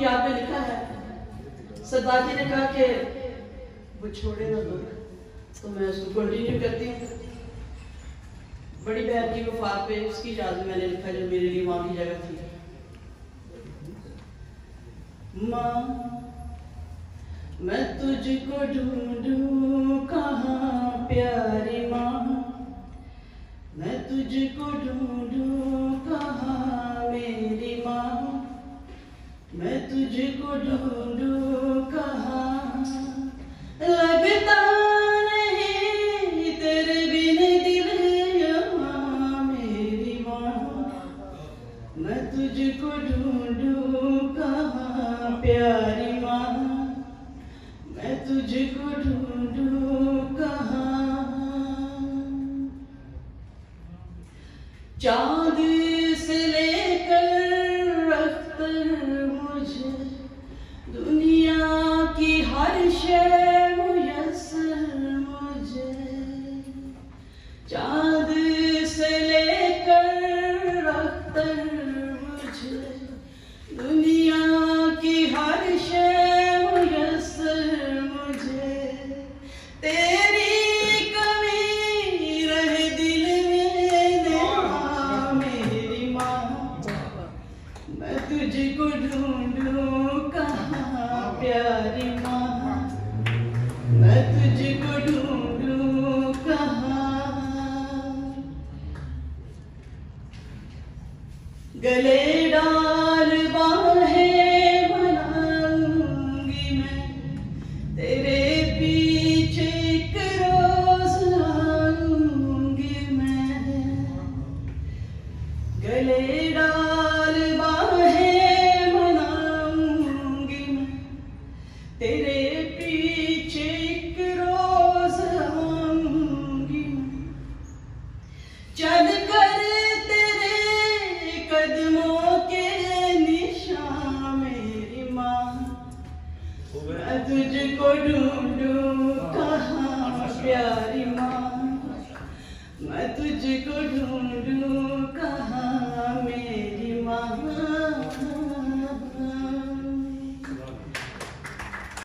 की याद में लिखा है, सरदार जी ने कहा कि वो छोड़े ना दुख, तो मैं उसको कंटिन्यू करती हूँ। बड़ी बहन की वफात पे उसकी याद में मैंने लिखा, जो मेरे लिए वहां की जगह थी। माँ मैं तुझको ढूंढूं कहाँ प्यारी माँ, मैं तुझको ढूंढूं कहाँ मेरी माँ, मैं तुझको ढूंढूं कहाँ, लगता नहीं तेरे बिन दिल यहाँ मेरी माँ, मैं तुझको ढूंढूं कहाँ प्यारी माँ, मैं तुझको ढूंढूं कहाँ। चाँद से लेकर अख्तर मुझे दुनिया की हर शय मुयस्सर मुझे, चाँद से लेकर अख्तर मुझे दुनिया की हर शय मुयस्सर मुझे, तेरी कमी रहे दिल में ना मेरी माँ, मैं तुझको ढूंढूं कहाँ प्यारी माँ, मैं तुझको ढूंढूं कहाँ। गले डाल बाहें बनाऊंगी मैं, तेरे पीछे एक रोज आऊंगी मैं, गले डाल बाहें बनाऊंगी मैं, तेरे पीछे एक रोज आऊंगी मैं, चल कर तेरे कदमों के निशान मेरी माँ, मैं तुझको ढूंढूं कहाँ प्यारी माँ, मैं तुझको ढूंढूं